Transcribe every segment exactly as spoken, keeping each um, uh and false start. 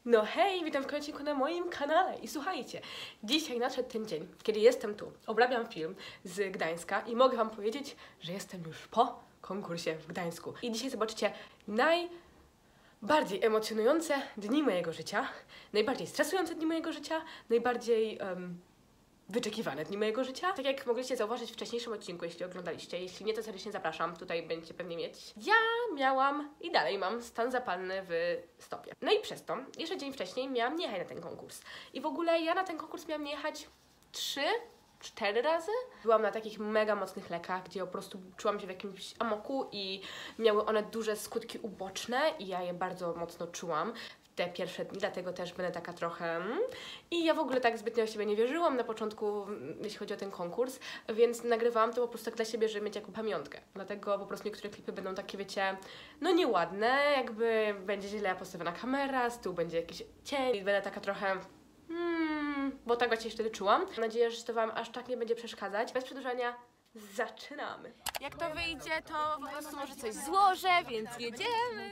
No hej, witam w kolejnym odcinku na moim kanale i słuchajcie, dzisiaj nadszedł ten dzień, kiedy jestem tu, obrabiam film z Gdańska i mogę wam powiedzieć, że jestem już po konkursie w Gdańsku. I dzisiaj zobaczycie najbardziej emocjonujące dni mojego życia, najbardziej stresujące dni mojego życia, najbardziej um, wyczekiwane dni mojego życia. Tak jak mogliście zauważyć w wcześniejszym odcinku, jeśli oglądaliście, jeśli nie, to serdecznie zapraszam, tutaj będziecie pewnie mieć. Ja miałam i dalej mam stan zapalny w stopie. No i przez to, jeszcze dzień wcześniej miałam nie jechać na ten konkurs. I w ogóle ja na ten konkurs miałam nie jechać trzy, cztery razy. Byłam na takich mega mocnych lekach, gdzie po prostu czułam się w jakimś amoku i miały one duże skutki uboczne i ja je bardzo mocno czułam te pierwsze dni, dlatego też będę taka trochę... I ja w ogóle tak zbytnio w siebie nie wierzyłam na początku, jeśli chodzi o ten konkurs, więc nagrywałam to po prostu tak dla siebie, żeby mieć jakąś pamiątkę. Dlatego po prostu niektóre klipy będą takie, wiecie, no nieładne, jakby będzie źle postawiona kamera, z tyłu będzie jakiś cień i będę taka trochę... Hmm, bo tak właśnie wtedy czułam. Mam nadzieję, że to wam aż tak nie będzie przeszkadzać. Bez przedłużania zaczynamy. Jak to wyjdzie, to po prostu może coś złożę, więc jedziemy.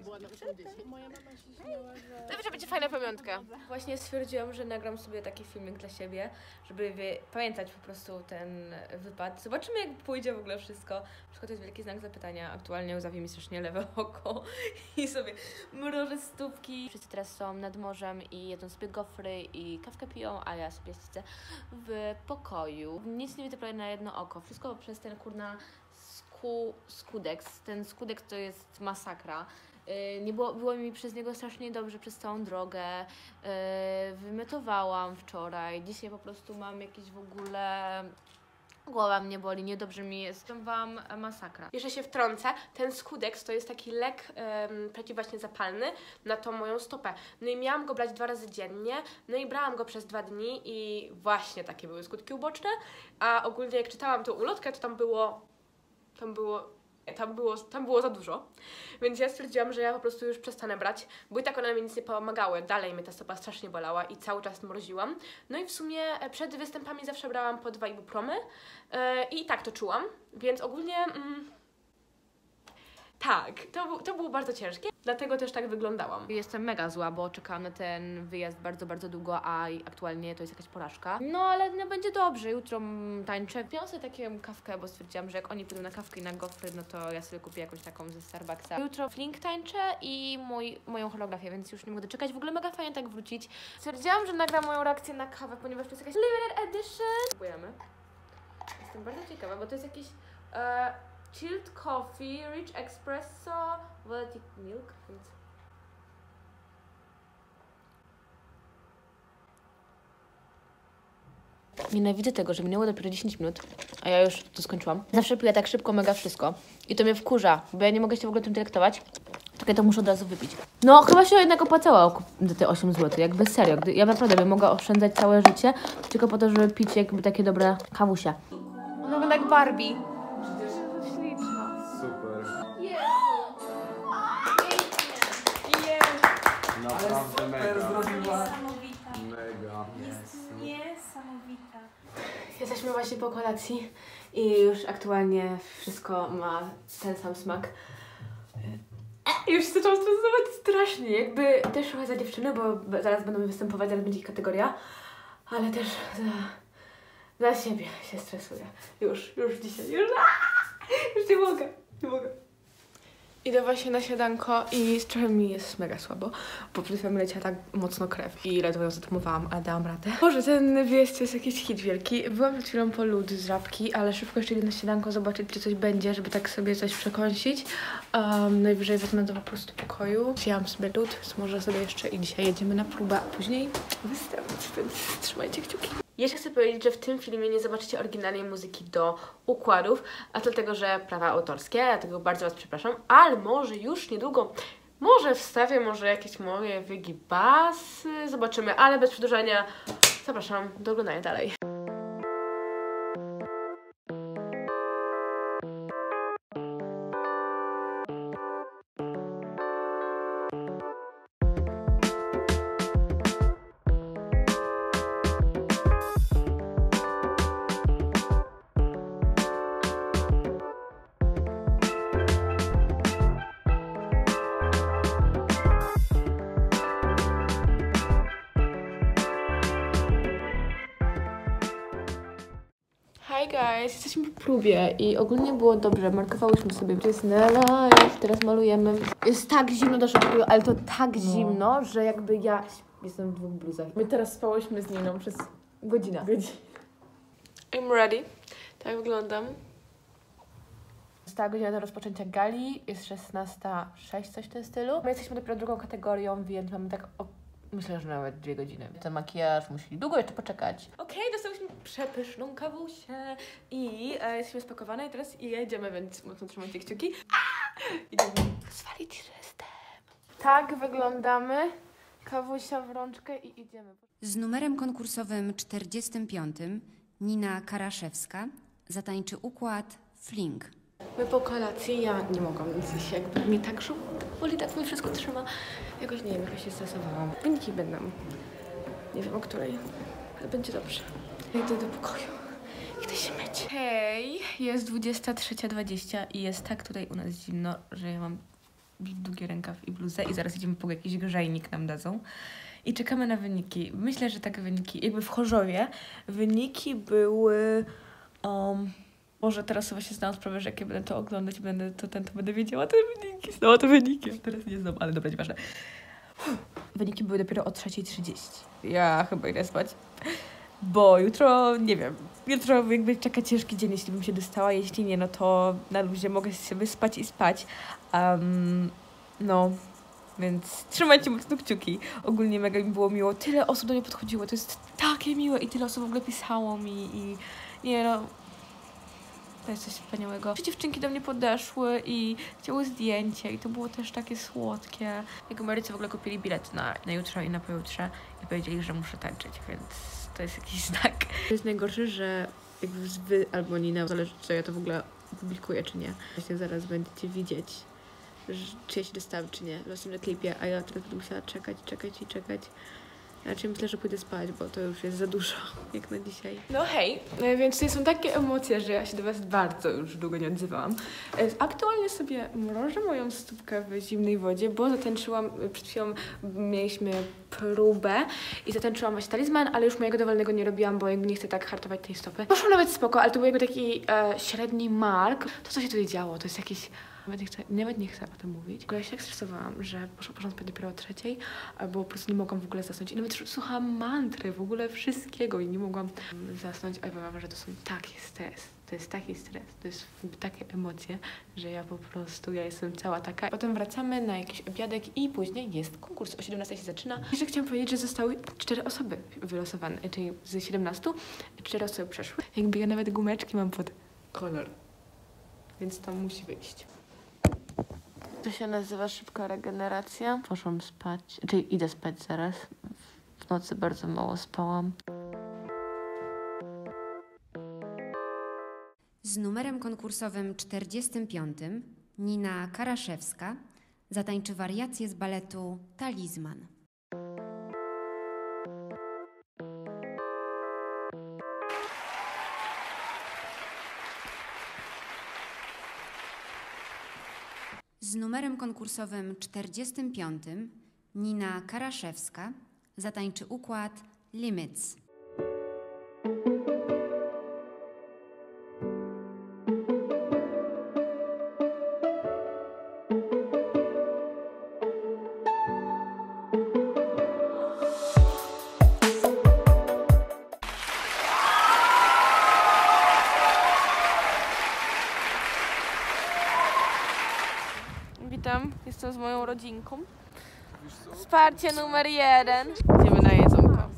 To będzie fajna pamiątka. Właśnie stwierdziłam, że nagram sobie taki filmik dla siebie, żeby pamiętać po prostu ten wypad. Zobaczymy, jak pójdzie w ogóle wszystko. Wszystko to jest wielki znak zapytania. Aktualnie łzawi mi strasznie lewe oko i sobie mrożę stópki. Wszyscy teraz są nad morzem i jedzą sobie gofry i kawkę piją, a ja sobie siedzę w pokoju. Nic nie widzę prawie na jedno oko. Wszystko przez ten kurna sku, skudeks. Ten skudeks to jest masakra. Yy, nie było, było mi przez niego strasznie dobrze przez całą drogę. Yy, wymiotowałam wczoraj. Dzisiaj po prostu mam jakieś w ogóle... Głowa mnie boli, niedobrze mi jest. Powiem wam masakra. Jeszcze się wtrącę, ten skudeks to jest taki lek um, przeciwwaśnie zapalny na tą moją stopę. No i miałam go brać dwa razy dziennie, no i brałam go przez dwa dni i właśnie takie były skutki uboczne. A ogólnie jak czytałam tą ulotkę, to tam było, tam było, tam było, tam było za dużo. Więc ja stwierdziłam, że ja po prostu już przestanę brać, bo i tak one mi nic nie pomagały. Dalej mnie ta stopa strasznie bolała i cały czas mroziłam. No i w sumie przed występami zawsze brałam po dwa ibupromy yy, i tak to czułam, więc ogólnie... Mm, tak, to, to było bardzo ciężkie, dlatego też tak wyglądałam. Jestem mega zła, bo czekałam na ten wyjazd bardzo, bardzo długo, a aktualnie to jest jakaś porażka. No ale no, będzie dobrze, jutro tańczę. Miałam sobie taką kawkę, bo stwierdziłam, że jak oni pójdą na kawkę i na gofry, no to ja sobie kupię jakąś taką ze Starbucksa. Jutro flink tańczę i mój, moją choreografię, więc już nie mogę doczekać. W ogóle mega fajnie tak wrócić. Stwierdziłam, że nagram moją reakcję na kawę, ponieważ to jest jakaś limited edition. Próbujemy. Jestem bardzo ciekawa, bo to jest jakiś... E, Chilled coffee, rich espresso, velvet milk, więc... Nienawidzę tego, że minęło dopiero dziesięć minut, a ja już to skończyłam. Zawsze piję tak szybko, mega wszystko. I to mnie wkurza, bo ja nie mogę się w ogóle tym delektować. Tak ja to muszę od razu wypić. No, chyba się jednak opłacało do te osiem złotych, jakby serio. Gdy, ja naprawdę bym mogła oszczędzać całe życie, tylko po to, żeby pić jakby takie dobre kawusie. Ona wygląda jak Barbie. Naprawdę mega. Niesamowita. Mega. Jest niesamowita. Jesteśmy właśnie po kolacji i już aktualnie wszystko ma ten sam smak. I już się zaczęłam stresować strasznie, jakby też trochę za dziewczyny, bo zaraz będą występować, zaraz będzie ich kategoria, ale też za, za siebie się stresuję. Już, już dzisiaj, już, aaa, już nie mogę, nie mogę. Idę właśnie na śniadanko i trochę mi jest mega słabo, bo przed chwilą leciała tak mocno krew i ledwo ją zatrzymywałam, ale dałam radę. Boże, ten wyjazd to jest jakiś hit wielki. Byłam przed chwilą po lód z Żabki, ale szybko jeszcze idę na śniadanko zobaczyć, czy coś będzie, żeby tak sobie coś przekąsić. Um, najwyżej wezmę do po prostu pokoju. Wzięłam sobie lód, może sobie jeszcze i dzisiaj jedziemy na próbę, a później występ, więc trzymajcie kciuki. Jeszcze chcę powiedzieć, że w tym filmie nie zobaczycie oryginalnej muzyki do układów, a to dlatego, że prawa autorskie, dlatego bardzo was przepraszam, ale może już niedługo, może wstawię może jakieś moje wygibasy, zobaczymy, ale bez przedłużania zapraszam do oglądania dalej. Hi guys, jesteśmy po próbie i ogólnie było dobrze, markowałyśmy sobie, to jest na live, teraz malujemy. Jest tak zimno do pokoju, ale to tak no. zimno, że jakby ja jestem w dwóch bluzach. My teraz spałyśmy z Niną przez godzinę. Godzinę. I'm ready. Tak wyglądam. Została godzina do rozpoczęcia gali, jest szesnasta sześć, coś w tym stylu. My jesteśmy dopiero drugą kategorią, więc mamy tak, o, myślę, że nawet dwie godziny. Ten makijaż musi długo jeszcze poczekać. Okej, okay, dostałyśmy przepyszną kawusię i e, jesteśmy spakowane i teraz jedziemy, więc mocno trzymajcie kciuki. Idziemy zwalić system. Tak wyglądamy. Kawusia w rączkę i idziemy. Z numerem konkursowym czterdziestym piątym Nina Karaszewska zatańczy układ Fling. My po kolacji, ja nie mogłam zjeść, jakby mnie tak szło, boli, tak mnie wszystko trzyma. Jakoś nie wiem, jakoś się stresowałam. Wyniki będą. Nie wiem o której, ale będzie dobrze. Idę do pokoju. Idę się myć. Hej, jest dwudziesta trzecia dwadzieścia i jest tak tutaj u nas zimno, że ja mam długi rękaw i bluzę i zaraz idziemy po jakiś grzejnik nam dadzą. I czekamy na wyniki. Myślę, że tak wyniki, jakby w Chorzowie wyniki były... Um, Może teraz sobie się zdałam sprawę, że jak ja będę to oglądać, będę to ten, to będę wiedziała te wyniki, znała te wyniki. Teraz nie znam, ale dobra, nieważne. Wyniki były dopiero o trzeciej trzydzieści. Ja chyba idę spać, bo jutro, nie wiem, jutro jakby czeka ciężki dzień, jeśli bym się dostała, jeśli nie, no to na luzie mogę sobie spać i spać. Um, no, więc trzymajcie mocno kciuki. Ogólnie mega mi było miło, tyle osób do mnie podchodziło, to jest takie miłe i tyle osób w ogóle pisało mi i nie no... To jest coś wspaniałego. Dziewczynki do mnie podeszły i chciały zdjęcie i to było też takie słodkie. Jak Ameryce w ogóle kupili bilet na, na jutro i na pojutrze i powiedzieli, że muszę tańczyć, więc to jest jakiś znak. To jest najgorsze, że jakby wy albo Nina, zależy czy ja to w ogóle publikuję czy nie. Właśnie zaraz będziecie widzieć, że, czy ja się dostałam czy nie. Losem na klipie, a ja teraz będę musiała czekać, czekać i czekać. Raczej myślę, że pójdę spać, bo to już jest za dużo, jak na dzisiaj. No hej, więc to są takie emocje, że ja się do was bardzo już długo nie odzywałam. Aktualnie sobie mrożę moją stópkę w zimnej wodzie, bo zatańczyłam, przed chwilą mieliśmy próbę i zatańczyłam właśnie talizman, ale już mojego dowolnego nie robiłam, bo jakby nie chcę tak hartować tej stopy. Poszło nawet spoko, ale to był jakby taki e, średni mark. To, co się tutaj działo, to jest jakiś... Nawet nie, chcę, nawet nie chcę o tym mówić. W ogóle się tak stresowałam, że poszłam, poszłam spać dopiero o trzeciej, bo po prostu nie mogłam w ogóle zasnąć. I nawet słuchałam mantry, w ogóle wszystkiego i nie mogłam zasnąć. A ja powiem, że to są taki stres, to jest taki stres, to jest takie emocje, że ja po prostu, ja jestem cała taka. Potem wracamy na jakiś obiadek i później jest konkurs. O siedemnastej się zaczyna. Jeszcze chciałam powiedzieć, że zostały cztery osoby wylosowane, czyli z siedemnastu cztery osoby przeszły. Jakby ja nawet gumeczki mam pod kolor, więc to musi wyjść. To się nazywa szybka regeneracja. Poszłam spać, czyli idę spać zaraz. W nocy bardzo mało spałam. Z numerem konkursowym czterdziestym piątym Nina Karaszewska zatańczy wariację z baletu Talizman. Z numerem konkursowym czterdziestym piątym Nina Karaszewska zatańczy układ Limits. Witam, jestem z moją rodzinką. Wsparcie numer jeden. Idziemy na jedzonko.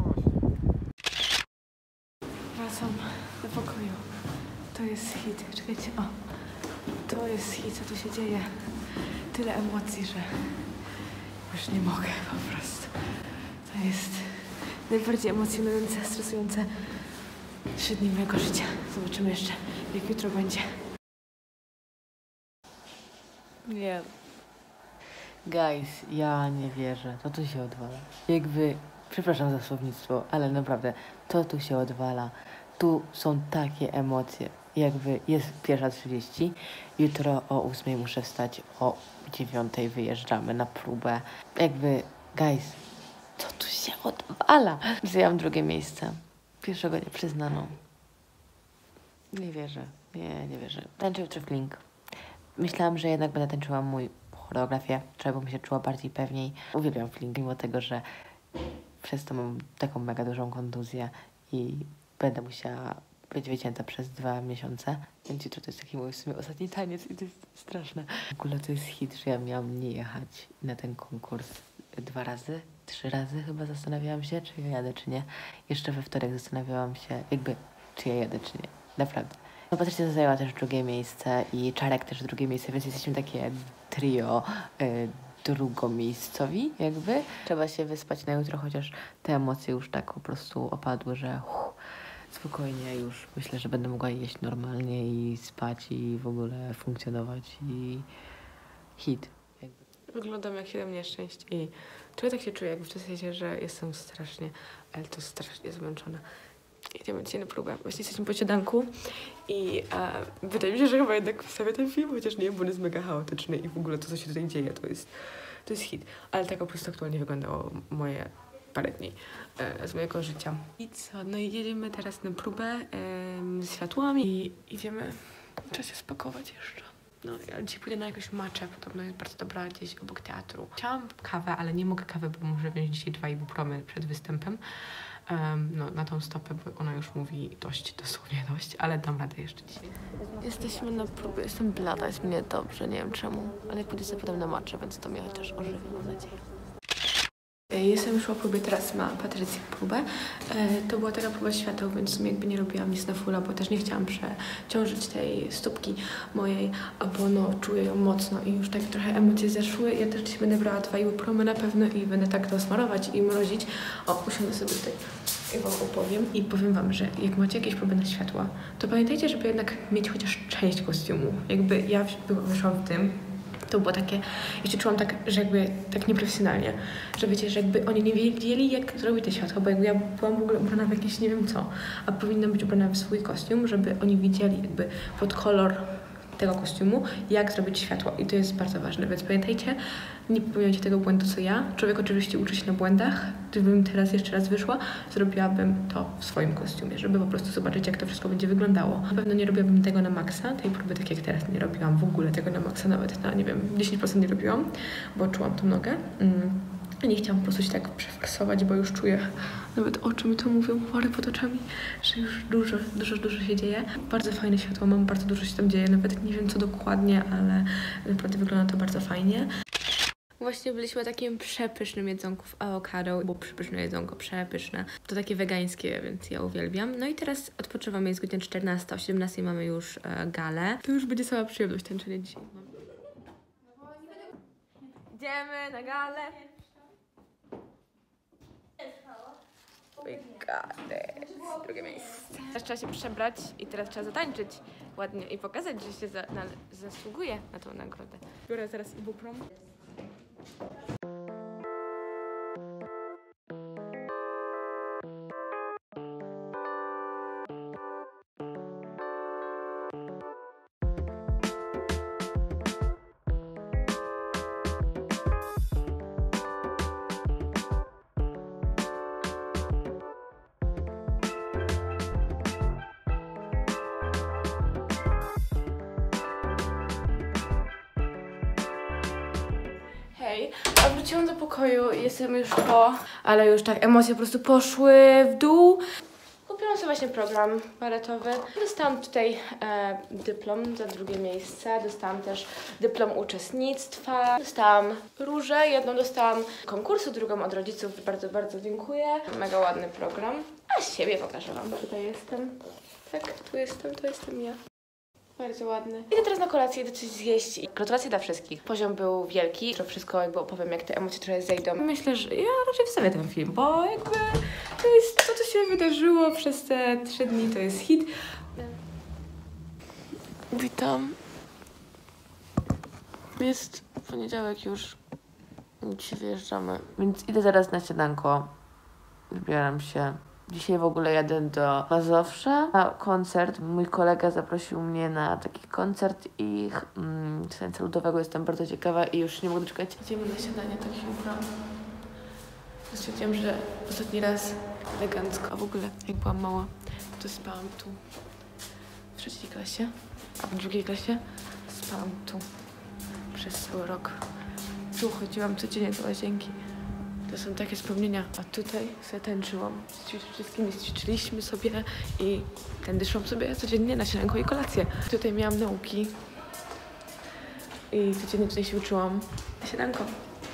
Wracam do pokoju. To jest hit. Czekajcie, o. To jest hit, co tu się dzieje. Tyle emocji, że już nie mogę po prostu. To jest najbardziej emocjonujące, stresujące trzy dni mojego życia. Zobaczymy jeszcze, jak jutro będzie. Nie. Guys, ja nie wierzę. To tu się odwala. Jakby, przepraszam za słownictwo, ale naprawdę, to tu się odwala. Tu są takie emocje. Jakby jest pierwsza trzydzieści. Jutro o ósmej muszę wstać, o dziewiątej wyjeżdżamy na próbę. Jakby, guys, to tu się odwala. Zajęłam drugie miejsce. Pierwszego nie przyznano. Nie wierzę, nie, nie wierzę. Tańczę jutro Flink. Myślałam, że jednak będę tańczyła mój choreografię, żebym się czuła bardziej pewniej. Uwielbiam Flink, mimo tego, że przez to mam taką mega dużą kontuzję i będę musiała być wycięta przez dwa miesiące. Więc jutro to jest taki mój w sumie ostatni taniec i to jest straszne. W ogóle to jest hit, że ja miałam nie jechać na ten konkurs dwa razy, trzy razy chyba zastanawiałam się, czy ja jadę, czy nie. Jeszcze we wtorek zastanawiałam się, jakby, czy ja jadę, czy nie. Naprawdę. No Patrycja zajęła też drugie miejsce i Czarek też drugie miejsce, więc jesteśmy takie trio y, drugomiejscowi jakby. Trzeba się wyspać na jutro, chociaż te emocje już tak po prostu opadły, że uff, spokojnie już myślę, że będę mogła jeść normalnie i spać i w ogóle funkcjonować i hit. Jakby. Wyglądam jak siedem nieszczęść i czuję tak się czuję, jakby w sensie, że jestem strasznie, ale to strasznie zmęczona. Idziemy dzisiaj na próbę. Właśnie jesteśmy po siadanku i e, wydaje mi się, że chyba jednak wstawię ten film, chociaż nie, bo on jest mega chaotyczny i w ogóle to, co się tutaj dzieje, to jest, to jest hit. Ale tak po prostu aktualnie wyglądało moje parę dni e, z mojego życia. I co? No i jedziemy teraz na próbę e, z światłami i idziemy, trzeba się spakować jeszcze. No, ja dzisiaj pójdę na jakąś maczę, podobno jest bardzo dobra gdzieś obok teatru. Chciałam kawę, ale nie mogę kawy, bo muszę wziąć dzisiaj dwa ibupromy przed występem. Um, no, na tą stopę, bo ona już mówi dość, dosłownie dość, ale dam radę jeszcze dzisiaj. Jesteśmy na próbie, jestem blada, jest mnie dobrze, nie wiem czemu, ale pójdę sobie potem na maczę, więc to mnie chociaż ożywi, mam nadzieję. Jestem już po próbie, teraz ma Patrycja próbę. E, to była taka próba świateł, więc w sumie jakby nie robiłam nic na fulla, bo też nie chciałam przeciążyć tej stópki mojej, bo no czuję ją mocno i już tak trochę emocje zeszły. Ja też dzisiaj będę brała dwa ibupromy na pewno i będę tak to smarować i mrozić. O, usiądę sobie tutaj i wam opowiem i powiem wam, że jak macie jakieś próby na światła, to pamiętajcie, żeby jednak mieć chociaż część kostiumu. Jakby ja wyszłam w tym, to było takie, jeszcze czułam tak, że jakby tak nieprofesjonalnie, że wiecie, że jakby oni nie wiedzieli, jak zrobić te światła, bo jakby ja byłam w ogóle ubrana w jakieś nie wiem co, a powinna być ubrana w swój kostium, żeby oni widzieli jakby pod kolor tego kostiumu, jak zrobić światło i to jest bardzo ważne, więc pamiętajcie, nie popełniajcie tego błędu co ja. Człowiek oczywiście uczy się na błędach. Gdybym teraz jeszcze raz wyszła, zrobiłabym to w swoim kostiumie, żeby po prostu zobaczyć, jak to wszystko będzie wyglądało. Na pewno nie robiłabym tego na maksa, tej próby tak jak teraz nie robiłam w ogóle tego na maksa, nawet na, nie wiem, dziesięć procent nie robiłam, bo czułam tą nogę. Mm. Nie chciałam po prostu się tak przeforsować, bo już czuję, nawet oczy mi to mówią, chore pod oczami, że już dużo, dużo, dużo się dzieje. Bardzo fajne światło mam, bardzo dużo się tam dzieje, nawet nie wiem co dokładnie, ale naprawdę wygląda to bardzo fajnie. Właśnie byliśmy na takim przepysznym jedzonku w awokado, bo przepyszne jedzonko, przepyszne. To takie wegańskie, więc ja uwielbiam. No i teraz odpoczywamy, jest godzina czternasta, o siedemnastej mamy już e, galę. To już będzie sama przyjemność tańczenie dzisiaj. Idziemy na galę. We got it. Drugie miejsce. Teraz trzeba się przebrać i teraz trzeba zatańczyć ładnie i pokazać, że się za, na, zasługuje na tą nagrodę. Biorę teraz ibuprom. Hej, a wróciłam do pokoju, jestem już po, ale już tak emocje po prostu poszły w dół. Kupiłam sobie właśnie program baletowy. Dostałam tutaj e, dyplom za drugie miejsce, dostałam też dyplom uczestnictwa, dostałam różę, jedną dostałam konkursu, drugą od rodziców, bardzo, bardzo dziękuję. Mega ładny program, a z siebie pokażę wam, tutaj jestem. Tak, tu jestem, to jestem ja. Bardzo ładny. Idę teraz na kolację, idę coś zjeść. Gratulacje dla wszystkich. Poziom był wielki. To wszystko jakby opowiem, jak te emocje trochę zejdą. Myślę, że ja raczej wstawię ten film, bo jakby to jest to, co się wydarzyło przez te trzy dni, to jest hit. Witam. Jest poniedziałek już. Dzisiaj wyjeżdżamy. Więc idę zaraz na śniadanko. Zbieram się. Dzisiaj w ogóle jadę do Mazowsza na koncert. Mój kolega zaprosił mnie na taki koncert i mm, tańca ludowego. Jestem bardzo ciekawa i już nie mogę doczekać. Idziemy na śniadanie, tak się ubrałam. Stwierdziłam, że ostatni raz elegancko, a w ogóle jak byłam mała, to spałam tu w trzeciej klasie, a w drugiej klasie spałam tu przez cały rok. Tu chodziłam codziennie do łazienki. To są takie wspomnienia. A tutaj sobie tańczyłam. Z wszystkimi ćwiczyliśmy sobie i tędy szłam sobie codziennie na śniadanko i kolację. Tutaj miałam nauki i codziennie tutaj się uczyłam na śniadanko.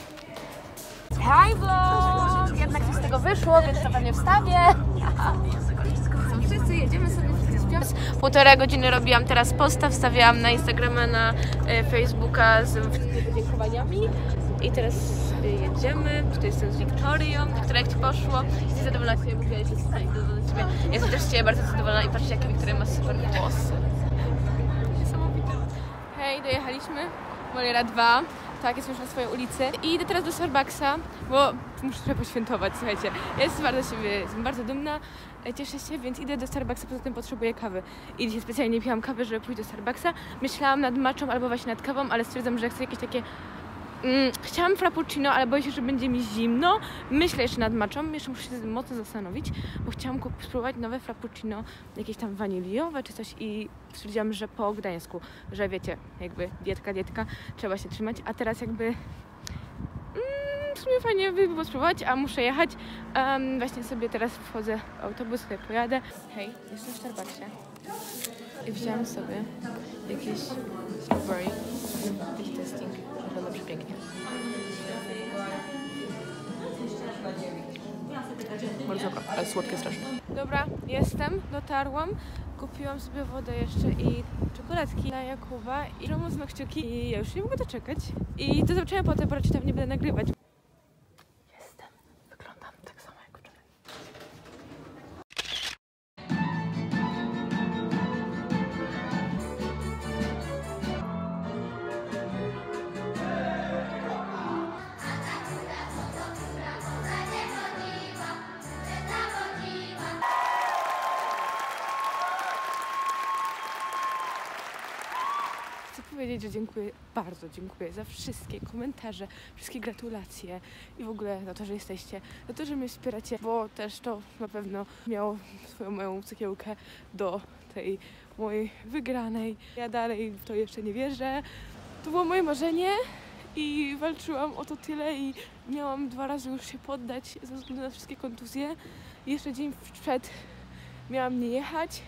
Hi vlog! Jednak coś z tego wyszło, więc to pewnie wstawię. Co, wszyscy jedziemy sobie przez półtora godziny robiłam teraz posta, wstawiałam na Instagrama, na e, Facebooka z podziękowaniami. I teraz sobie jedziemy. Tutaj jestem z Wiktorią, która jak ci poszło. Jesteś zadowolona z siebie, mówiłaś, że jesteś zadowolona z siebie. Jestem też z ciebie bardzo zadowolona i patrzcie, jakie Wiktoria ma super włosy. Niesamowite. Hej, dojechaliśmy. Moliera dwa. Tak, jestem już na swojej ulicy. I idę teraz do Starbucksa, bo muszę trochę poświętować, słuchajcie. Ja jestem bardzo siebie, jestem bardzo dumna, cieszę się, więc idę do Starbucksa, poza tym potrzebuję kawy. I dzisiaj specjalnie nie piłam kawy, żeby pójść do Starbucksa. Myślałam nad matchą albo właśnie nad kawą, ale stwierdzam, że chcę jakieś takie... Mm, chciałam frappuccino, ale boję się, że będzie mi zimno. Myślę jeszcze nad matchą, jeszcze muszę się mocno zastanowić, bo chciałam spróbować nowe frappuccino, jakieś tam waniliowe czy coś i stwierdziłam, że po gdańsku, że wiecie, jakby dietka, dietka, trzeba się trzymać, a teraz jakby mm, w sumie fajnie by było spróbować, a muszę jechać. Um, właśnie sobie teraz wchodzę w autobus, sobie pojadę. Hej, jestem w Starbucksie i wziąłam sobie jakieś strawberry i testing. Wygląda przepięknie. Bardzo dobra, ale słodkie strasznie. Dobra, jestem, dotarłam. Kupiłam sobie wodę jeszcze i czekoladki na Jakuba i mocno kciuki i ja już nie mogę doczekać. I do zobaczenia potem, bo raczej tam nie będę nagrywać. Jestem, wyglądam tak samo jak wczoraj. Chcę powiedzieć, że dziękuję, bardzo dziękuję za wszystkie komentarze, wszystkie gratulacje i w ogóle za to, że jesteście, za to, że mnie wspieracie, bo też to na pewno miało swoją moją cegiełkę do tej mojej wygranej. Ja dalej w to jeszcze nie wierzę. To było moje marzenie i walczyłam o to tyle i miałam dwa razy już się poddać ze względu na wszystkie kontuzje. I jeszcze dzień przed miałam nie jechać.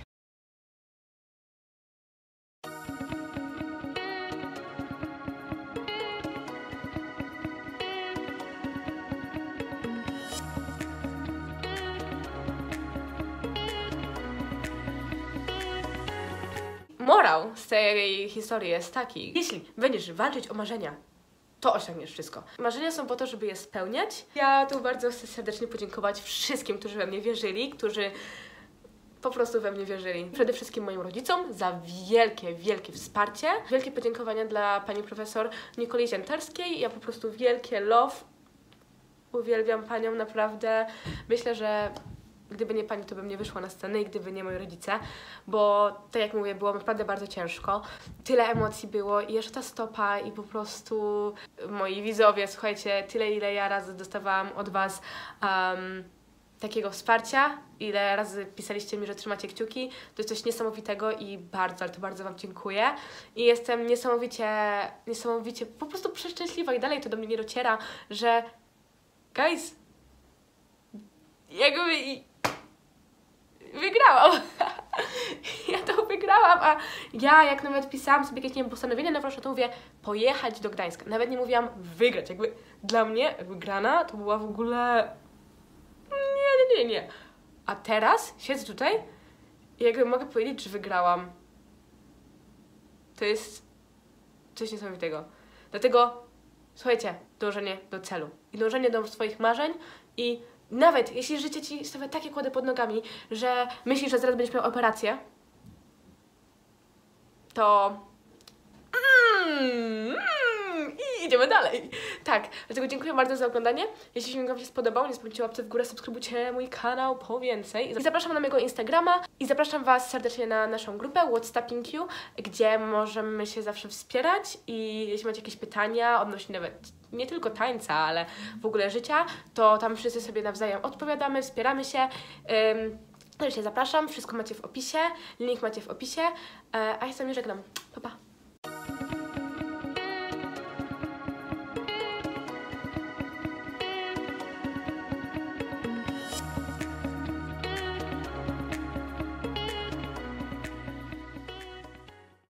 Morał z tej historii jest taki: jeśli będziesz walczyć o marzenia, to osiągniesz wszystko. Marzenia są po to, żeby je spełniać. Ja tu bardzo chcę serdecznie podziękować wszystkim, którzy we mnie wierzyli, którzy po prostu we mnie wierzyli. Przede wszystkim moim rodzicom za wielkie, wielkie wsparcie. Wielkie podziękowania dla pani profesor Nikoli Ziętarskiej. Ja po prostu wielkie love. Uwielbiam panią, naprawdę. Myślę, że gdyby nie pani, to bym nie wyszła na scenę i gdyby nie moi rodzice, bo tak jak mówię, było naprawdę bardzo ciężko. Tyle emocji było i jeszcze ta stopa i po prostu moi widzowie, słuchajcie, tyle ile ja razy dostawałam od was um, takiego wsparcia, ile razy pisaliście mi, że trzymacie kciuki, to jest coś niesamowitego i bardzo, ale to bardzo wam dziękuję. I jestem niesamowicie, niesamowicie po prostu przeszczęśliwa i dalej to do mnie nie dociera, że guys, jakby wygrałam. Ja to wygrałam, a ja jak nawet pisałam sobie jakieś, nie wiem, postanowienie na warsztat, to mówię pojechać do Gdańska. Nawet nie mówiłam wygrać. Jakby dla mnie wygrana to była w ogóle... Nie, nie, nie, nie. A teraz siedzę tutaj i jakby mogę powiedzieć, że wygrałam. To jest coś niesamowitego. Dlatego, słuchajcie, dążenie do celu. I dążenie do swoich marzeń i nawet jeśli życie ci stawia takie kłody pod nogami, że myślisz, że zaraz będziesz miał operację, to mm, mm, i idziemy dalej. Tak, dlatego dziękuję bardzo za oglądanie. Jeśli film wam się spodobał, nie zapomnijcie łapce w górę, subskrybujcie mój kanał po więcej. I zapraszam na mojego Instagrama i zapraszam was serdecznie na naszą grupę What's Tapping You, gdzie możemy się zawsze wspierać i jeśli macie jakieś pytania odnośnie nawet nie tylko tańca, ale w ogóle życia, to tam wszyscy sobie nawzajem odpowiadamy, wspieramy się. Ym, Także zapraszam, wszystko macie w opisie, link macie w opisie, e, a ja się z wami żegnam. Pa, pa.